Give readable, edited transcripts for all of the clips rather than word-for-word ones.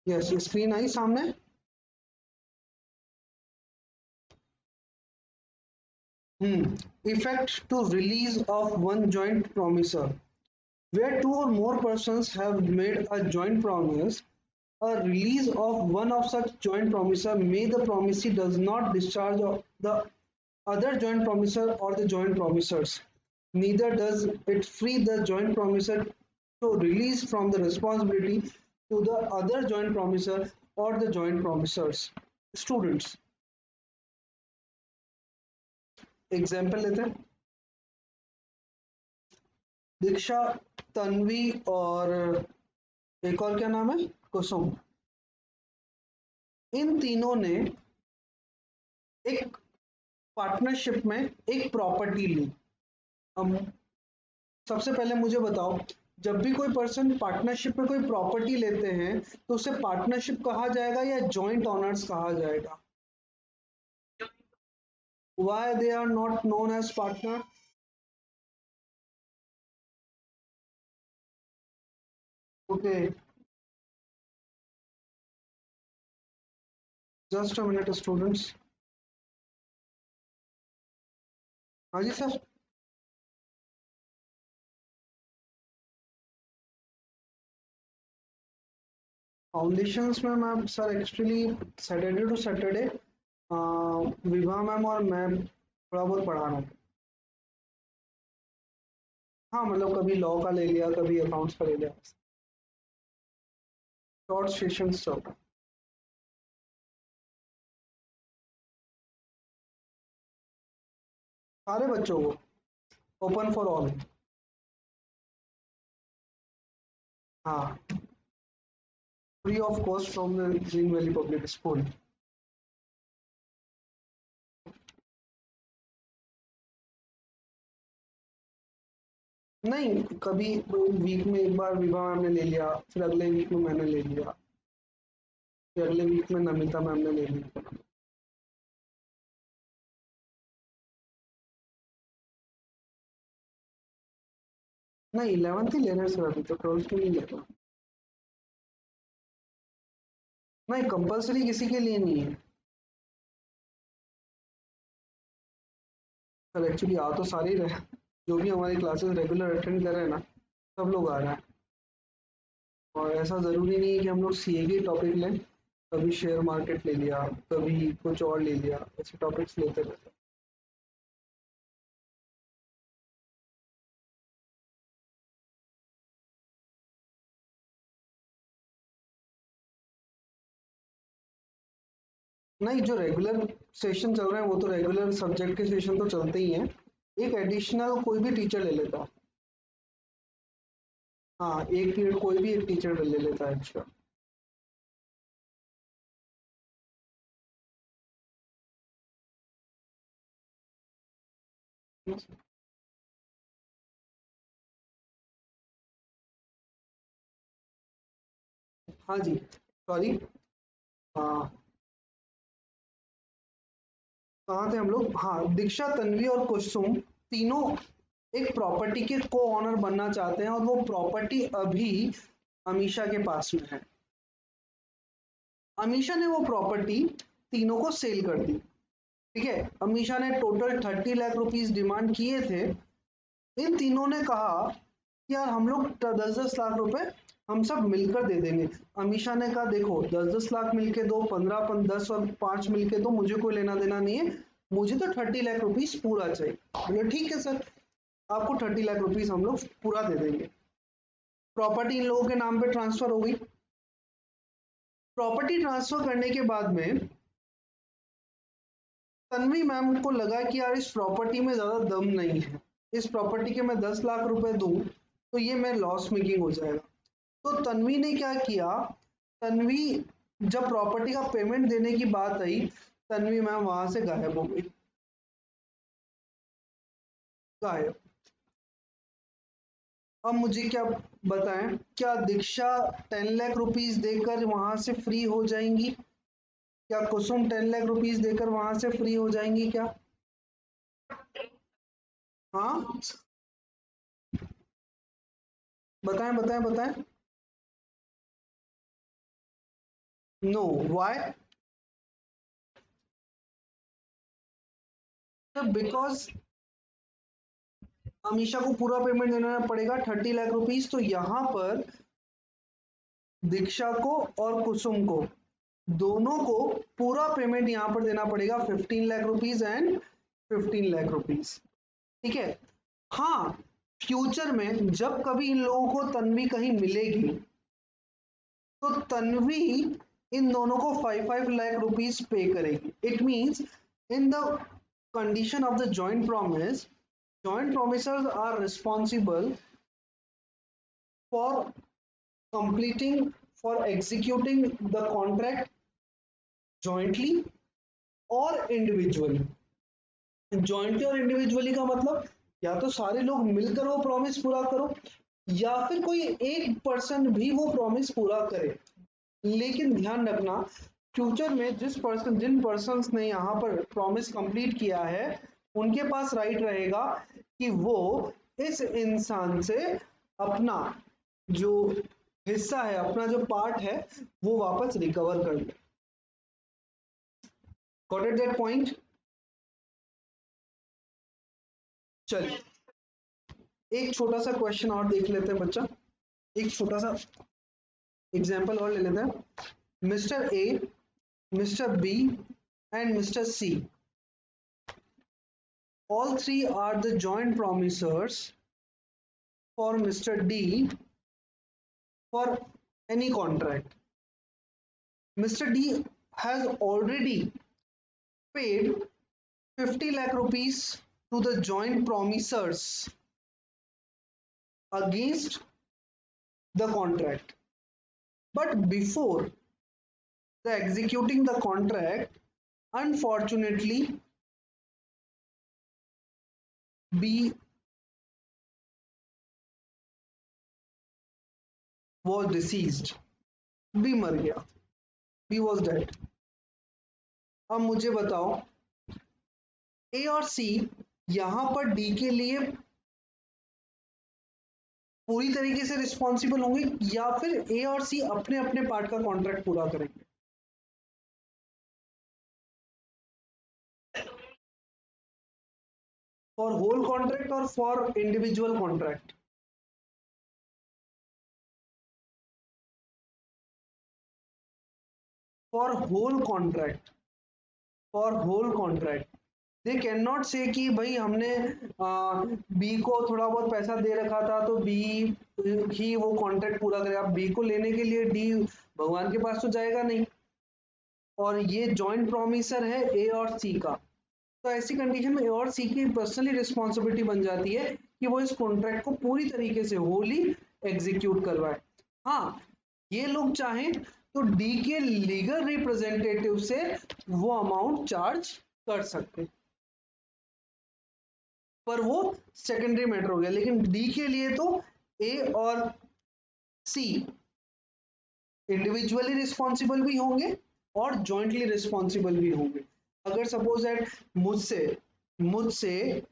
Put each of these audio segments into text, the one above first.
Yes, screen I सामने। Effect to release of one joint promisor. Where two or more persons have made a joint promise, a release of one of such joint promisor may the promisee does not discharge of the other joint promisor or the joint promisors. Neither does it free the joint promisor to release from the responsibility to the other joint promisor or the joint promisors. Students, example लेते हैं। दीक्षा, तन्वी और एक और क्या नाम है, कुसुम। इन तीनों ने एक पार्टनरशिप में एक प्रॉपर्टी ली। अब सबसे पहले मुझे बताओ, जब भी कोई पर्सन पार्टनरशिप में कोई प्रॉपर्टी लेते हैं तो उसे पार्टनरशिप कहा जाएगा या जॉइंट ऑनर्स कहा जाएगा? Why they are not known as partner? Okay, just a minute, students. हाँ जी सर। फाउंडेशंस में ma'am sir actually Saturday to Saturday Vibha ma'am और मैं थोड़ा बहुत पढ़ा रहा हूँ। हाँ मतलब कभी लॉ का ले लिया, कभी अकाउंट्स का ले लिया, शॉर्ट सेशंस चल रहा है। सारे बच्चों को ओपन फॉर ऑल। हाँ, free of cost from the Green Valley Public School. नहीं, कभी वीक में एक बार विभा मैम ने ले लिया, फिर अगले वीक में मैंने ले लिया, फिर अगले वीक में नमिता मैम ने ले लिया। नहीं, 11th ही ले रहे हैं सर, अभी तो 12th की नहीं ले रहा। नहीं, कंपलसरी किसी के लिए नहीं है सर, एक्चुअली आ तो सारे ही रहे, जो भी हमारी क्लासेस रेगुलर अटेंड कर रहे हैं ना, सब लोग आ रहे हैं। और ऐसा ज़रूरी नहीं है कि हम लोग सीए के टॉपिक लें, कभी शेयर मार्केट ले लिया, कभी कुछ और ले लिया, ऐसे टॉपिक्स लेते रहते हैं। नहीं, जो रेगुलर सेशन चल रहे हैं वो तो रेगुलर सब्जेक्ट के सेशन तो चलते ही हैं, एक एडिशनल कोई भी टीचर ले लेता है। हाँ, एक पीरियड कोई भी एक टीचर ले लेता है एक्स्ट्रा। हाँ जी, सॉरी। हाँ, कहाँ थे हम लोग? हाँ, दीक्षा, तन्वी और कुसुम तीनों एक प्रॉपर्टी के को ऑनर बनना चाहते हैं और वो प्रॉपर्टी अभी अमीशा के पास में है। अमीशा ने वो प्रॉपर्टी तीनों को सेल कर दी। ठीक है, अमीशा ने टोटल 30 लाख रुपीस डिमांड किए थे। इन तीनों ने कहा कि यार हम लोग 10-10 लाख रुपए हम सब मिलकर दे देंगे। अमीशा ने कहा देखो, 10-10 लाख मिलके दो, 15-10 और 5 मिलके दो, मुझे कोई लेना देना नहीं है, मुझे तो 30 लाख रुपीस पूरा चाहिए। बोले ठीक है सर, आपको 30 लाख रुपीस हम लोग पूरा दे देंगे। प्रॉपर्टी इन लोगों के नाम पे ट्रांसफर हो गई। प्रॉपर्टी ट्रांसफर करने के बाद में तन्वी मैम को लगा कि यार इस प्रॉपर्टी में ज्यादा दम नहीं है, इस प्रॉपर्टी के मैं 10 लाख रुपए दूं तो ये मैं लॉस मेकिंग हो जाएगा। तो तन्वी ने क्या किया, तन्वी जब प्रॉपर्टी का पेमेंट देने की बात आई, तन्वी मैम वहां से गायब हो गई, गायब। अब मुझे क्या बताएं, क्या दीक्षा 10 लाख रुपीस देकर वहां से फ्री हो जाएंगी? क्या कुसुम 10 लाख रुपीस देकर वहां से फ्री हो जाएंगी क्या? हाँ, बताएं बताएं बताएं। No, why? बिकॉज अमीषा को पूरा पेमेंट देना पड़ेगा 30 लाख रुपीज, तो यहाँ पर दीक्षा को और कुसुम को दोनों को पूरा पेमेंट यहाँ पर देना पड़ेगा 15 lakh rupees and 15 lakh rupees. ठीक है। हाँ, फ्यूचर में जब कभी इन लोगों को तन्वी कहीं मिलेगी तो तन्वी इन दोनों को 5-5 लाख रुपीज पे करेगी। It means in the condition of the joint promise, joint promisors are responsible for completing, for executing the contract jointly और individually। jointly और individually का मतलब या तो सारे लोग मिलकर वो प्रॉमिस पूरा करो या फिर कोई एक पर्सन भी वो प्रॉमिस पूरा करे। लेकिन ध्यान रखना, फ्यूचर में जिन पर्सन ने यहाँ पर प्रॉमिस कंप्लीट किया है उनके पास राइट रहेगा कि वो इस इंसान से अपना जो हिस्सा है, अपना जो पार्ट है, वो वापस रिकवर कर ले। Got it that point? चलिए एक छोटा सा क्वेश्चन और देख लेते हैं बच्चा, एक छोटा सा एग्जाम्पल और ले लेते हैं। Mister A, mister B and Mr. C, all three are the joint promisors for Mr. D for any contract. Mr. D has already paid 50 lakh rupees to the joint promisors against the contract. But before the executing the contract, unfortunately B was deceased, B मर गया, B was dead। अब मुझे बताओ ए और सी यहां पर D के लिए पूरी तरीके से रिस्पॉन्सिबल होंगे या फिर ए और सी अपने अपने पार्ट का कॉन्ट्रैक्ट पूरा करेंगे? फॉर होल कॉन्ट्रैक्ट और for individual contract? For whole contract, for whole contract they can not say कि भाई हमने बी को थोड़ा बहुत पैसा दे रखा था तो बी ही वो कॉन्ट्रैक्ट पूरा करे। अब बी को लेने के लिए डी भगवान के पास तो जाएगा नहीं, और ये जॉइंट प्रॉमिसर है ए और सी का, तो ऐसी कंडीशन में ए और सी की पर्सनली रिस्पॉन्सिबिलिटी बन जाती है कि वो इस कॉन्ट्रैक्ट को पूरी तरीके से होली एग्जीक्यूट करवाए। हाँ, ये लोग चाहें तो डी के लीगल रिप्रेजेंटेटिव से वो अमाउंट चार्ज कर सकते, पर वो सेकेंडरी मैटर हो गया। लेकिन डी के लिए तो ए और सी इंडिविजुअली रिस्पॉन्सिबल भी होंगे और जॉइंटली रिस्पॉन्सिबल भी होंगे। अगर सपोज दैट मुझसे मुझसे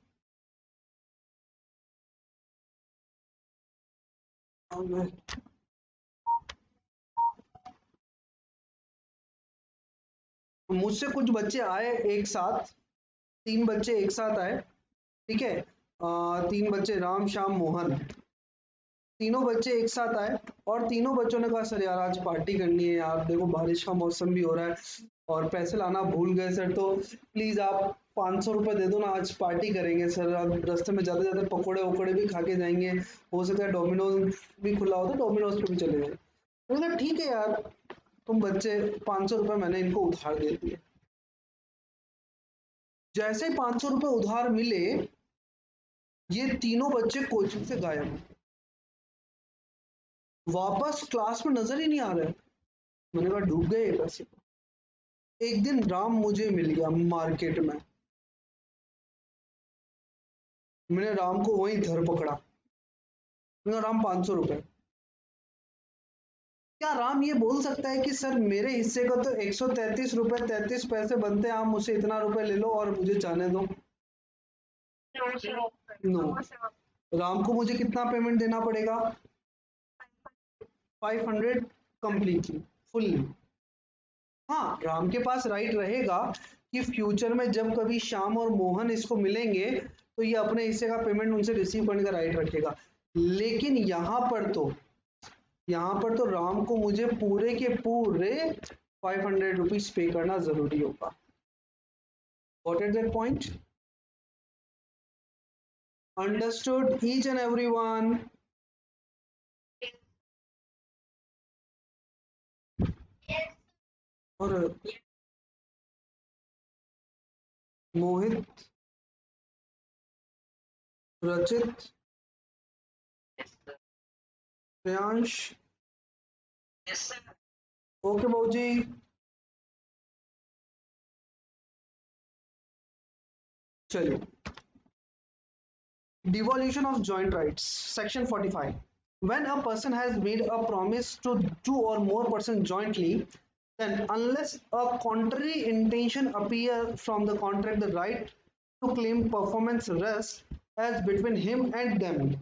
मुझसे कुछ बच्चे आए एक साथ, 3 बच्चे एक साथ आए, ठीक है, 3 बच्चे राम श्याम मोहन, तीनों बच्चे एक साथ आए और तीनों बच्चों ने कहा सर यार आज पार्टी करनी है यार, देखो बारिश का मौसम भी हो रहा है और पैसे लाना भूल गए सर, तो प्लीज आप 500 रुपए दे दो ना, आज पार्टी करेंगे सर, अब रास्ते में जाते जाते पकोड़े वकोड़े भी खा के जाएंगे, हो सकता है डोमिनोज भी खुला हो तो डोमिनोज पे भी चले जाए। मैंने कहा ठीक है यार, तुम बच्चे 500 रुपए मैंने इनको उधार दे दिए। जैसे 500 रुपए उधार मिले ये तीनों बच्चे कोचिंग से गायब, वापस क्लास में नजर ही नहीं आ रहे। मैंने कहा डूब गए ये पैसे। एक दिन राम मुझे मिल गया मार्केट में, मैंने राम को वहीं धर पकड़ा, मैंने कहा राम 500 रुपए। क्या राम ये बोल सकता है कि सर मेरे हिस्से का तो 133 रुपए 33 पैसे बनते हैं, आप मुझसे इतना रुपए ले लो और मुझे जाने दो? नो, राम को मुझे कितना पेमेंट देना पड़ेगा? 500 कंप्लीटली, फुल्ली। हाँ, राम के पास राइट रहेगा कि फ्यूचर में जब कभी श्याम और मोहन इसको मिलेंगे तो ये अपने हिस्से का पेमेंट उनसे रिसीव करने का राइट रखेगा। लेकिन यहाँ पर तो राम को मुझे पूरे के पूरे 500 रुपीज पे करना जरूरी होगा। Got it that point? Understood each and everyone? और मोहित, रचित, प्रियांश, ओके बाबूजी। चलिए, devolution of joint rights, section 45. When a person has made a promise to two or more persons jointly, then unless a contrary intention appear from the contract, the right to claim performance rests as between him and them,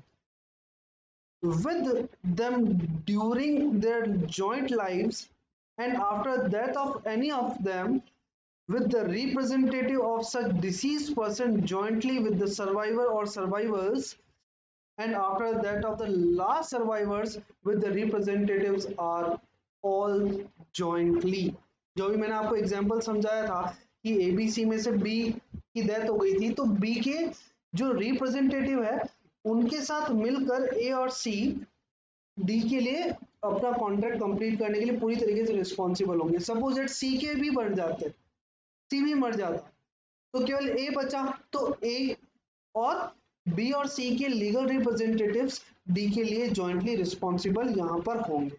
with them during their joint lives and after death of any of them, with the representative of such deceased person jointly with the survivor or survivors, and after that of the last survivors with the representatives are all jointly। जो भी मैंने आपको example समझाया था कि ABC में से B की डेथ हो गई थी तो बी के जो रिप्रेजेंटेटिव है उनके साथ मिलकर ए और सी डी के लिए अपना कॉन्ट्रैक्ट कंप्लीट करने के लिए पूरी तरीके से रिस्पॉन्सिबल होंगे। सपोज दैट सी के भी मर जाते, सी भी मर जाता तो केवल ए बचा, तो ए और बी और सी के लीगल रिप्रेजेंटेटिव्स डी के लिए जॉइंटली रिस्पॉन्सिबल यहां पर होंगे।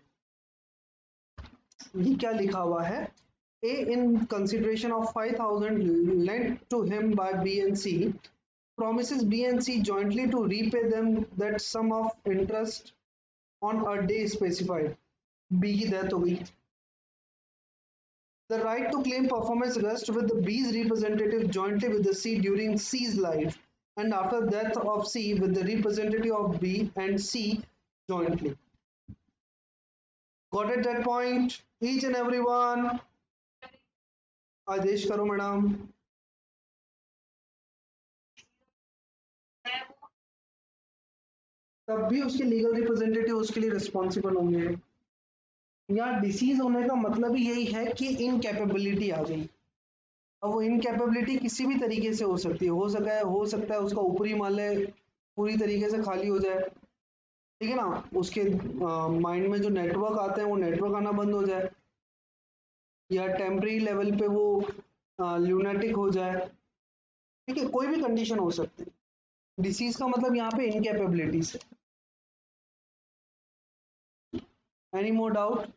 ये क्या लिखा हुआ है? A in consideration of 5000 lent to him by B and C promises B and C jointly to repay them that sum of interest on a day specified। B की डेथ हो गई, the right to claim performance rests with the B's representative jointly with the C during C's life and after death of C with the representative of B and C jointly। Got it that point? Each and everyone? आदेश करो madam. तब भी उसके legal representative उसके लिए responsible होंगे। यहाँ disease होने का मतलब ही यही है कि इनकैपेबिलिटी आ गई। अब वो इनकैपेबिलिटी किसी भी तरीके से हो सकती है, हो सकता है उसका ऊपरी माले पूरी तरीके से खाली हो जाए, ठीक है ना, उसके माइंड में जो नेटवर्क आते हैं वो नेटवर्क आना बंद हो जाए, या टेम्परेरी लेवल पे वो ल्यूनेटिक हो जाए, ठीक है, कोई भी कंडीशन हो सकती है। डिसीज का मतलब यहाँ पे इनकैपेबिलिटी से। Any more doubt?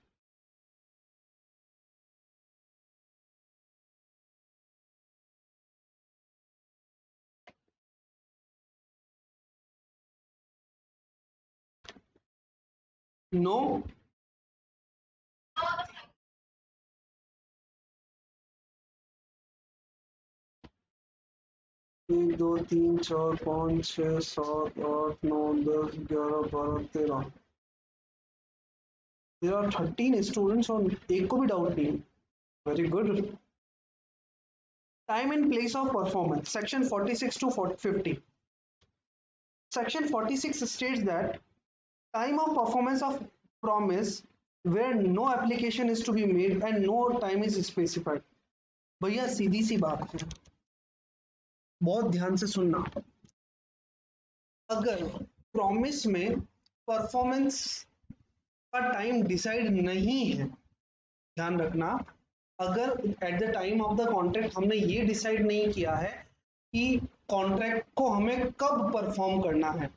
नो? एक दो तीन चार पाँच छः सात आठ नौ 10 11 12 13, देयर आर 13 स्टूडेंट्स और एक को भी डाउट नहीं है। Very good. Time and place of performance, section 46 to 50। Section 46 states that time of performance of promise where no application is to be made and no time is specified। भैया सीधी सी बात है, बहुत ध्यान से सुनना। अगर प्रॉमिस में परफॉर्मेंस का टाइम डिसाइड नहीं है, ध्यान रखना, अगर at the time of the contract हमने ये डिसाइड नहीं किया है कि कॉन्ट्रैक्ट को हमें कब परफॉर्म करना है,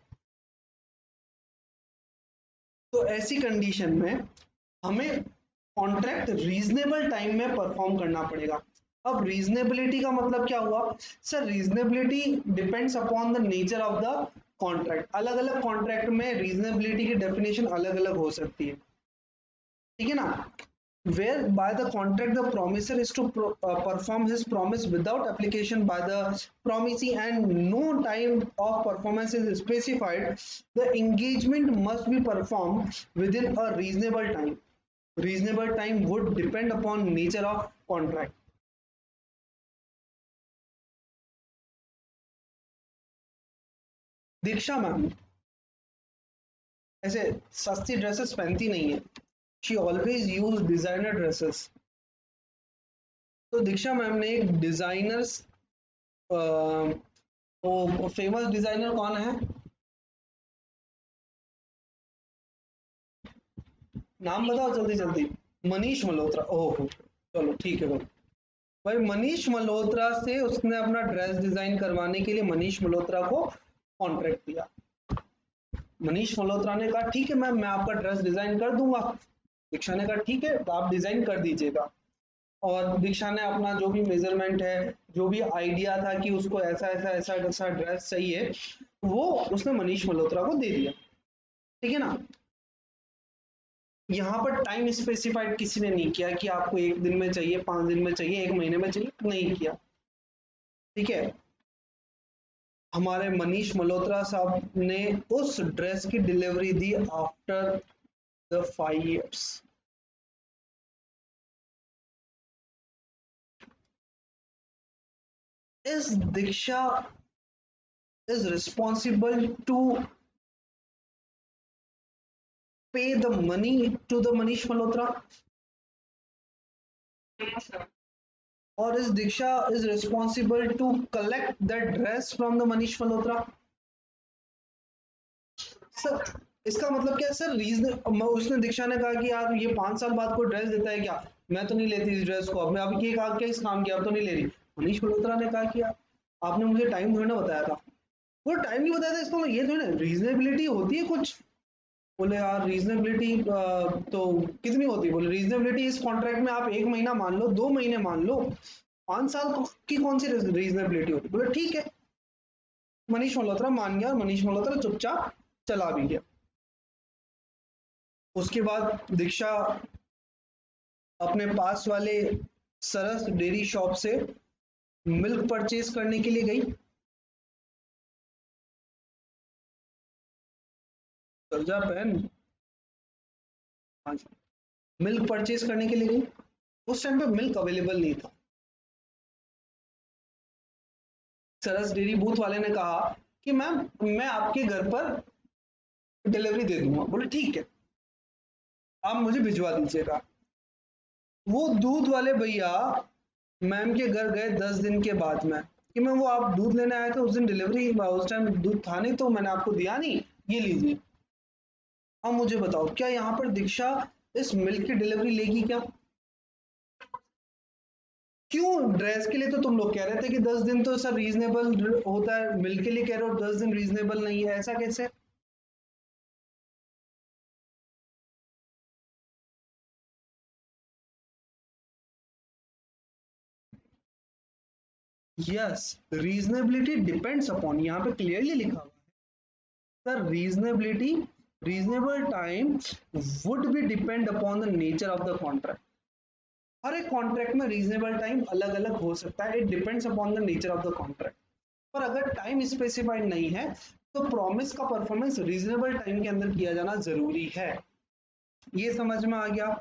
तो ऐसी कंडीशन में हमें कॉन्ट्रैक्ट रीजनेबल टाइम में परफॉर्म करना पड़ेगा। अब रीजनेबिलिटी का मतलब क्या हुआ? Sir reasonability depends upon the nature of the contract. अलग अलग कॉन्ट्रैक्ट में रीजनेबिलिटी की डेफिनेशन अलग अलग हो सकती है, ठीक है ना। Where by the contract the promisor is to perform his promise without application by the promisee and no time of performance is specified, the engagement must be performed within a reasonable time। Reasonable time would depend upon nature of contract. Diksha ma'am ऐसे सस्ती dresses पहनती नहीं है, she always use designer dresses. तो Diksha ma'am ने एक designers, वो famous designer कौन है, नाम बताओ जल्दी जल्दी। मनीष मल्होत्रा, ओह चलो ठीक है भाई। भाई मनीष मल्होत्रा से उसने अपना ड्रेस डिजाइन करवाने के लिए मनीष मल्होत्रा को कॉन्ट्रैक्ट दिया। मनीष मल्होत्रा ने कहा ठीक है मैम मैं आपका ड्रेस डिजाइन कर दूंगा। दीक्षा ने कहा ठीक है तो आप डिजाइन कर दीजिएगा। और दीक्षा ने अपना जो भी मेजरमेंट है, जो भी आइडिया था कि उसको ऐसा ऐसा ऐसा ऐसा ड्रेस चाहिए, वो उसने मनीष मल्होत्रा को दे दिया। ठीक है ना। यहाँ पर टाइम स्पेसिफाइड किसी ने नहीं किया कि आपको 1 दिन में चाहिए, 5 दिन में चाहिए, 1 महीने में चाहिए, नहीं किया। ठीक है। हमारे मनीष मल्होत्रा साहब ने उस ड्रेस की डिलीवरी दी after the 5 years। Is Diksha is responsible to pay the money to the Manish Malhotra, or is Diksha is responsible to collect the dress from the Manish Malhotra? Sir इसका मतलब क्या है sir, reason उसने दीक्षा ने कहा कि यार ये 5 साल बाद कोई ड्रेस देता है क्या, मैं तो नहीं लेती इस ड्रेस को, अब मैं अभी ये कहा क्या इस काम किया, अब तो नहीं ले रही। मनीष मल्होत्रा ने कहा कि यार आपने मुझे टाइम थोड़ी ना बताया था, वो टाइम नहीं बताया था, इसको ये थोड़ी ना रीजनेबिलिटी होती है कुछ। बोले यार रीजनेबिलिटी तो कितनी होती है, बोले रीजनेबिलिटी इस कॉन्ट्रैक्ट में आप 1 महीना मान लो, 2 महीने मान लो, 5 साल की कौन सी रीजनेबिलिटी होती। बोले ठीक है। मनीष मल्होत्रा मान गया, मनीष मल्होत्रा चुपचाप चला भी गया। उसके बाद दीक्षा अपने पास वाले सरस डेयरी शॉप से मिल्क परचेज करने के लिए गई। सरजा बहन, हाँ जी, मिल्क परचेज करने के लिए गई। उस टाइम पे मिल्क अवेलेबल नहीं था। सरस डेयरी बूथ वाले ने कहा कि मैम मैं आपके घर पर डिलीवरी दे दूंगा। बोले ठीक है आप मुझे भिजवा दीजिएगा। वो दूध वाले भैया मैम के घर गए 10 दिन के बाद में कि मैम वो आप दूध लेने आए थे उस दिन डिलीवरी, उस टाइम दूध था नहीं तो मैंने आपको दिया नहीं, ये लीजिए। अब मुझे बताओ क्या यहाँ पर दीक्षा इस मिल्क की डिलीवरी लेगी क्या? क्यों? ड्रेस के लिए तो तुम लोग कह रहे थे कि 10 दिन तो सर रीजनेबल होता है, मिल्क के लिए कह रहे हो 10 दिन रीजनेबल नहीं है, ऐसा कैसे? यस, रीजनेबिलिटी डिपेंड्स अपॉन, यहाँ पे क्लियरली लिखा हुआ है sir, reasonability, reasonable time would be depend upon the nature of the contract. हर एक कॉन्ट्रैक्ट में रीजनेबल टाइम अलग अलग हो सकता है, it depends upon the nature of the contract. पर अगर टाइम स्पेसिफाइड नहीं है तो प्रॉमिस का परफॉर्मेंस रीजनेबल टाइम के अंदर किया जाना जरूरी है। ये समझ में आ गया?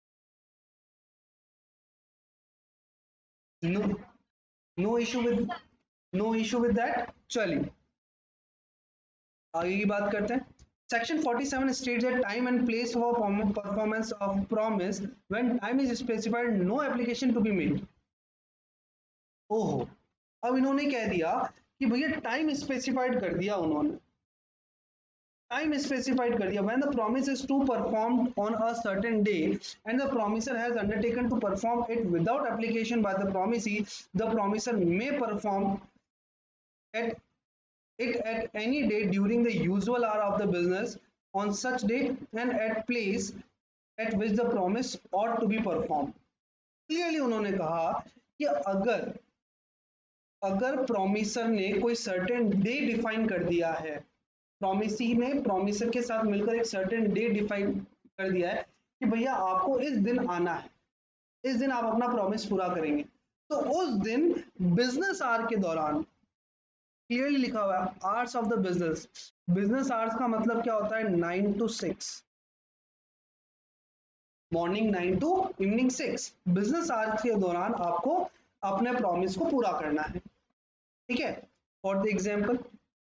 No, no issue with, no issue with that. चलिए आगे की बात करते हैं। Section 47 states that time and place for performance of promise, when time is specified, no application to be made। ओहो, अब इन्होंने कह दिया कि भैया टाइम स्पेसिफाइड कर दिया उन्होंने, टाइम स्पेसिफाइड कर दिया। when the promise is to performed on a certain day and the promiser has undertaken to perform it without application by the promisee, the promiser may perform at it at any day during the usual hour of the business on such day and at place at which the promise ought to be performed। Clearly उन्होंने कहा कि अगर अगर promiser ने कोई certain day define कर दिया है, प्रॉमिसी ने प्रॉमिसर के साथ मिलकर एक सर्टेन डे डिफाइन कर दिया है कि भैया आपको इस दिन आना है, इस दिन आप अपना प्रॉमिस पूरा करेंगे, तो उस दिन बिजनेस आवर के दौरान, क्लियरली लिखा हुआ है hours of the business, business hours का मतलब क्या होता है 9 to 6। Morning 9 to evening 6, business hours के दौरान आपको अपने प्रॉमिस को पूरा करना है, ठीक है। फॉर द एग्जाम्पल,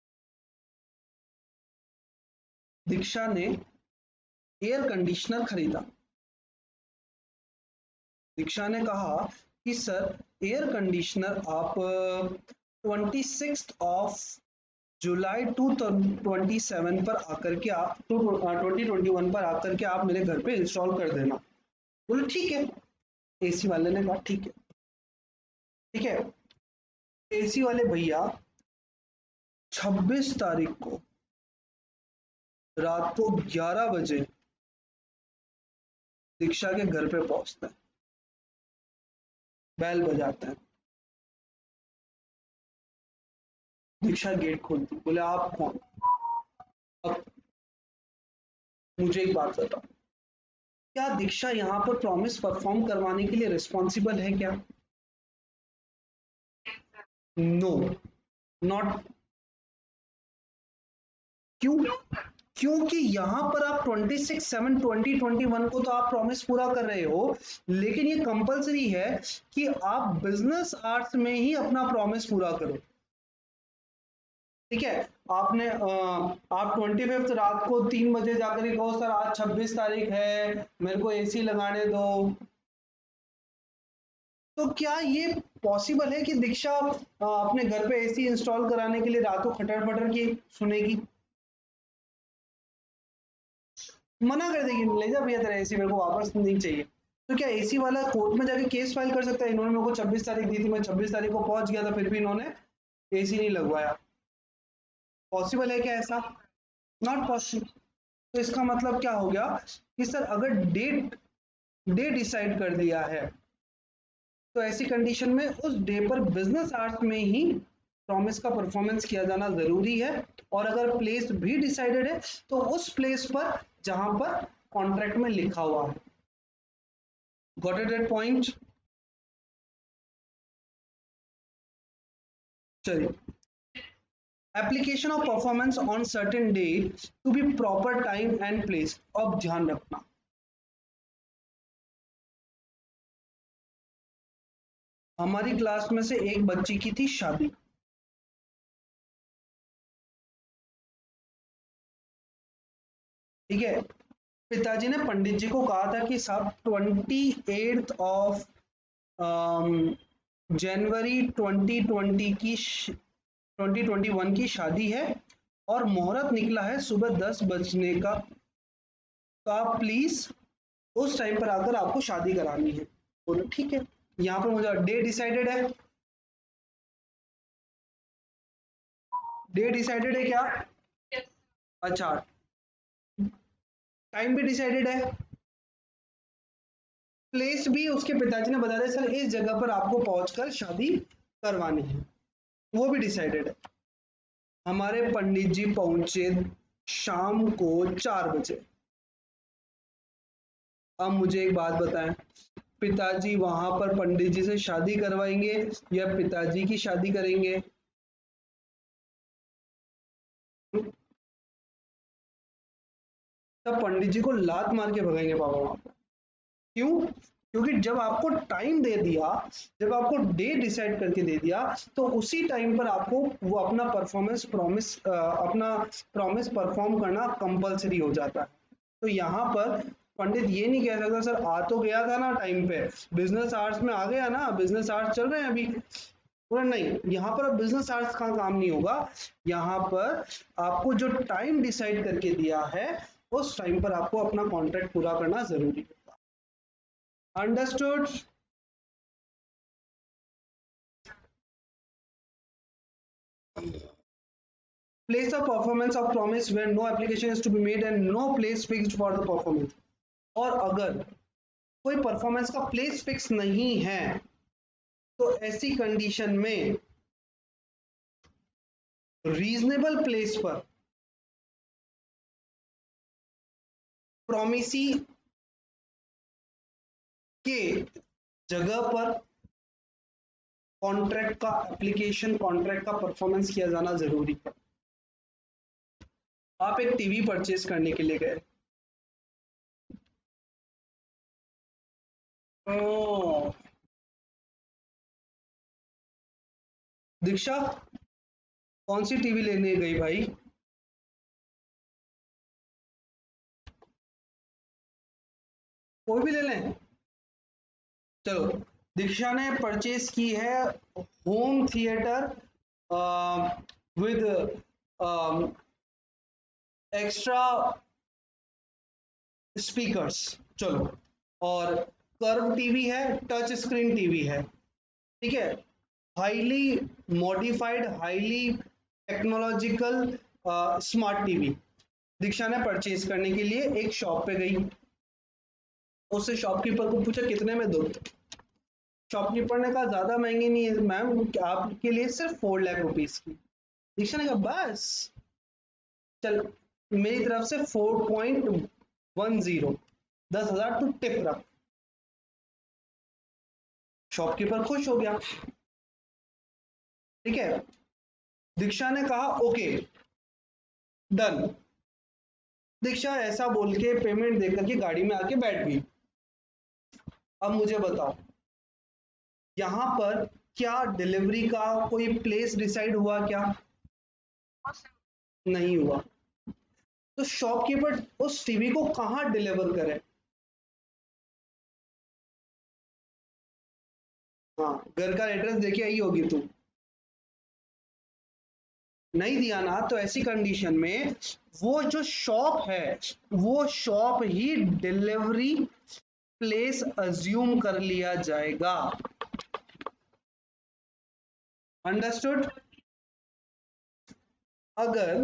दीक्षा ने एयर कंडीशनर खरीदा। दीक्षा ने कहा कि सर एयर कंडीशनर आप 26 जुलाई 2027 पर आकर के आप 2021 पर आकर के आप मेरे घर पे इंस्टॉल कर देना। बोले ठीक है। एसी वाले ने कहा ठीक है, ठीक है। एसी वाले भैया 26 तारीख को रात को 11 बजे दीक्षा के घर पे पहुंचते हैं, बैल बजाते हैं। दीक्षा गेट खोलती, बोले आप कौन? अब मुझे एक बात बताओ, क्या दीक्षा यहाँ पर प्रॉमिस परफॉर्म करवाने के लिए रिस्पॉन्सिबल है क्या? No, not. क्यों? क्योंकि यहां पर आप 26/7/2021 को तो आप प्रॉमिस पूरा कर रहे हो, लेकिन ये कंपलसरी है कि आप बिजनेस आवर्स में ही अपना प्रॉमिस पूरा करो, ठीक है। आपने आप 25 रात को 3 बजे जाकर के कहो सर आज 26 तारीख है, मेरे को एसी लगाने दो, तो क्या ये पॉसिबल है कि दीक्षा अपने घर पे एसी इंस्टॉल कराने के लिए रातों खटर फटर की सुनेगी? मना कर देगी, ले जा भैया तेरा एसी, मेरे को वापस नहीं चाहिए। तो क्या एसी वाला कोर्ट में जाके केस फाइल कर सकता है? इन्होंने मेरे को 26 तारीख दी थी, मैं 26 तारीख को पहुंच गया था, फिर भी इन्होंने एसी नहीं लगवाया। पॉसिबल है क्या ऐसा? Not possible. तो इसका मतलब क्या हो गया कि सर अगर डेट डे डिसाइड कर दिया है, तो ऐसी कंडीशन में उस डे पर बिजनेस आवर्स में ही प्रॉमिस का परफॉर्मेंस किया जाना जरूरी है। और अगर प्लेस भी डिसाइडेड है तो उस प्लेस पर जहां पर कॉन्ट्रैक्ट में लिखा हुआ है। Got it that point? चलिए, application of performance on certain day to be proper time and place. अब ध्यान रखना, हमारी क्लास में से एक बच्ची की थी शादी, ठीक है। पिताजी ने पंडित जी को कहा था कि साहब 28 जनवरी 2021 की शादी है और मुहूर्त निकला है सुबह 10 बजने का, तो आप प्लीज उस टाइम पर आकर आपको शादी करानी है। बोलो ठीक है। यहाँ पर मुझे डे डिसाइडेड है, डे डिसाइडेड है क्या? अच्छा, टाइम भी डिसाइडेड है, प्लेस भी उसके पिताजी ने बता दिया सर इस जगह पर आपको पहुंचकर शादी करवानी है, वो भी डिसाइडेड है। हमारे पंडित जी पहुंचे शाम को 4 बजे। अब मुझे एक बात बताएं, पिताजी वहां पर पंडित जी से शादी करवाएंगे या पिताजी की शादी करेंगे? तब पंडित जी को लात मार के भगाएंगे पापा वहां पर। क्यों? क्योंकि जब आपको टाइम दे दिया, जब आपको डे डिसाइड करके दे दिया, तो उसी टाइम पर आपको वो अपना अपना प्रॉमिस परफॉर्म करना कंपलसरी हो जाता है। तो यहाँ पर पंडित ये नहीं कह सकता सर आ तो गया था ना टाइम पे, बिजनेस आवर्स में आ गया ना, बिजनेस आवर्स चल रहे हैं अभी, बोला नहीं, यहाँ पर अब बिजनेस आवर्स का काम नहीं होगा। यहाँ पर आपको जो टाइम डिसाइड करके दिया है उस टाइम पर आपको अपना कॉन्ट्रैक्ट पूरा करना जरूरी है। Understood? Place of performance of promise where no application is to be made and no place fixed for the performance। और अगर कोई परफॉर्मेंस का प्लेस फिक्स नहीं है तो ऐसी कंडीशन में रीजनेबल प्लेस पर प्रोमिसी के जगह पर कॉन्ट्रैक्ट का एप्लीकेशन, कॉन्ट्रैक्ट का परफॉर्मेंस किया जाना जरूरी है। आप एक टीवी परचेज करने के लिए गए, ओ, दीक्षा कौन सी टीवी लेने गई भाई? कोई भी ले लें? चलो, दीक्षा ने परचेज की है home theatre with extra speakers. चलो, और कर्व टीवी है, टच स्क्रीन टीवी है, ठीक है, highly modified, highly technological smart TV. Diksha ने परचेज करने के लिए एक शॉप पे गई, उससे शॉपकीपर को पूछा कितने में दो। शॉपकीपर ने कहा ज्यादा महंगी नहीं है मैम, आपके लिए सिर्फ 4 लाख रुपीज की। दीक्षा ने कहा बस, चल मेरी तरफ से 4.10, 10,000 तू टिप रख। शॉपकीपर खुश हो गया, ठीक है। दीक्षा ने कहा ओके डन। दीक्षा ऐसा बोल के पेमेंट देकर के गाड़ी में आके बैठ गई। अब मुझे बताओ, यहां पर क्या डिलीवरी का कोई प्लेस डिसाइड हुआ क्या? नहीं हुआ। तो शॉपकीपर उस टीवी को कहां डिलीवर करे? हाँ, घर का एड्रेस देके आई होगी तू, नहीं दिया ना, तो ऐसी कंडीशन में वो जो शॉप है वो शॉप ही डिलीवरी प्लेस अज्यूम कर लिया जाएगा। अंडरस्टूड? अगर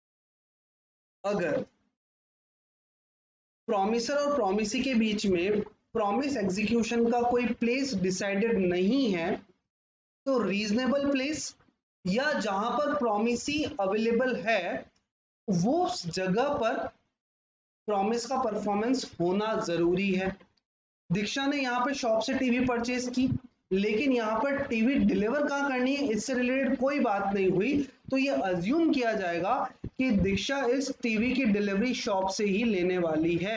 अगर प्रॉमिसर और प्रॉमिसी के बीच में प्रॉमिस एग्जीक्यूशन का कोई प्लेस डिसाइडेड नहीं है, तो रीजनेबल प्लेस या जहां पर प्रॉमिसी अवेलेबल है वो जगह पर प्रॉमिस का परफॉर्मेंस होना जरूरी है। दीक्षा ने यहाँ पे शॉप से टीवी परचेज की, लेकिन यहाँ पर टीवी डिलीवर कहाँ करनी है इससे रिलेटेड कोई बात नहीं हुई, तो ये अज्यूम किया जाएगा कि दीक्षा इस टीवी की डिलीवरी शॉप से ही लेने वाली है।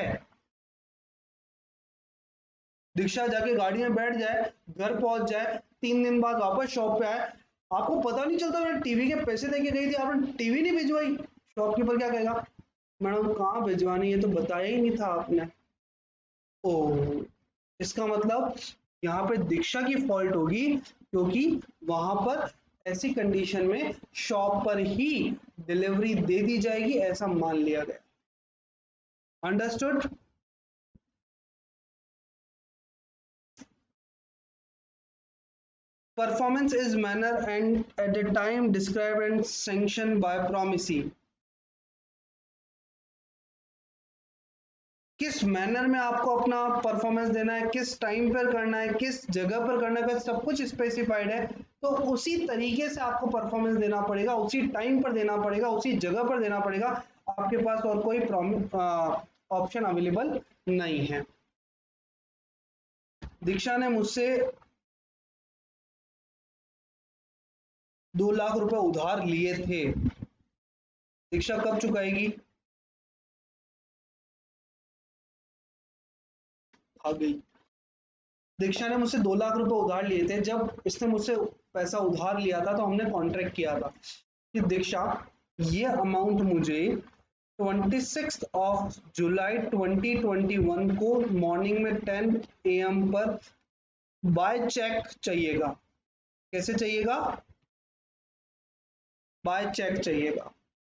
दीक्षा जाके गाड़ी में बैठ जाए, घर पहुंच जाए, 3 दिन बाद वापस शॉप पे आए, आपको पता नहीं चलता मैंने टीवी के पैसे देके गई थी, आपने टीवी नहीं भिजवाई। शॉपकीपर क्या कहेगा? मैडम कहाँ भिजवानी है, तो बताया ही नहीं था आपने। ओ, इसका मतलब यहाँ पे दीक्षा की फॉल्ट होगी, क्योंकि वहां पर ऐसी कंडीशन में शॉप पर ही डिलीवरी दे दी जाएगी ऐसा मान लिया गया। Understood? Performance is manner and at the time describe and sanction by promisee. किस मैनर में आपको अपना परफॉर्मेंस देना है, किस टाइम पर करना है, किस जगह पर करना है, सब कुछ स्पेसिफाइड है। तो उसी तरीके से आपको परफॉर्मेंस देना पड़ेगा, उसी टाइम पर देना पड़ेगा, उसी जगह पर देना पड़ेगा। आपके पास और कोई ऑप्शन अवेलेबल नहीं है। दीक्षा ने मुझसे 2 लाख रुपए उधार लिए थे, दीक्षा कब चुकाएगी? आ गई। दीक्षा ने मुझसे 2 लाख रुपए उधार लिए थे। जब इसने मुझसे पैसा उधार लिया था तो हमने कॉन्ट्रैक्ट किया था कि दीक्षा ये अमाउंट मुझे 26 जुलाई 2021 को मॉर्निंग में 10 AM पर बाय चेक चाहिएगा। कैसे चाहिएगा? बाय चेक चाहिएगा।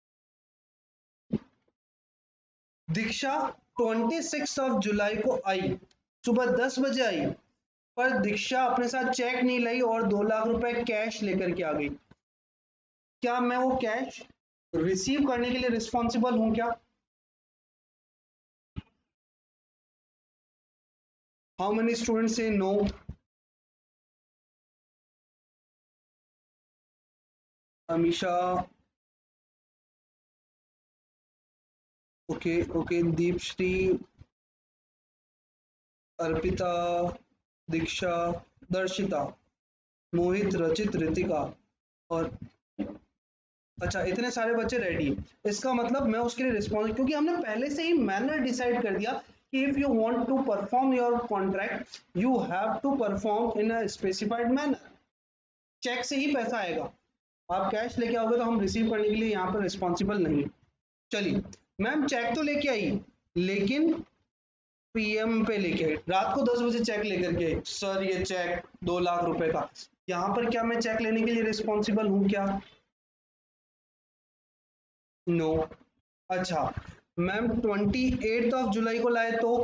दीक्षा 26 जुलाई को आई, सुबह 10 बजे आई, पर दीक्षा अपने साथ चेक नहीं लाई और 2 लाख रुपए कैश लेकर के आ गई। क्या मैं वो कैश रिसीव करने के लिए रिस्पॉन्सिबल हूं क्या? हाउ मेनी स्टूडेंट्स से no? Amisha, okay okay, Deepshree, Arpita, Diksha, Darshita, Mohit, Rachit, Ritika और अच्छा, इतने सारे बच्चे रेडी। इसका मतलब मैं उसके लिए रिस्पॉन्स, क्योंकि हमने पहले से ही मैनर डिसाइड कर दिया if you want to perform your contract you have to perform in a specified manner. Cheque से ही पैसा आएगा, आप कैश लेके आओगे तो हम रिसीव करने के लिए यहाँ पर रिस्पॉन्सिबल नहीं। चलिए मैम चेक तो लेके आई लेकिन पीएम पे लेके आई, रात को 10 बजे चेक लेकर के, सर ये चेक 2 लाख रुपए का, यहाँ पर क्या मैं चेक लेने के लिए रिस्पॉन्सिबल हूँ क्या? नो। अच्छा मैम 28 जुलाई को लाए तो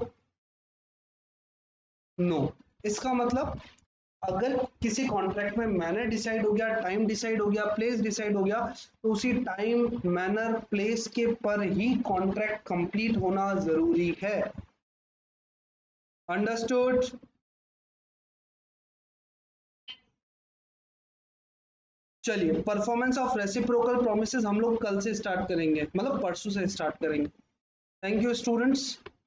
नो। इसका मतलब अगर किसी कॉन्ट्रैक्ट में मैनर डिसाइड हो गया, टाइम डिसाइड हो गया, प्लेस डिसाइड हो गया तो उसी टाइम मैनर प्लेस के पर ही कॉन्ट्रैक्ट कंप्लीट होना जरूरी है। अंडरस्टूड? चलिए परफॉर्मेंस ऑफ रेसिप्रोकल प्रॉमिसेस हम लोग कल से स्टार्ट करेंगे, मतलब परसों से स्टार्ट करेंगे। Thank you students.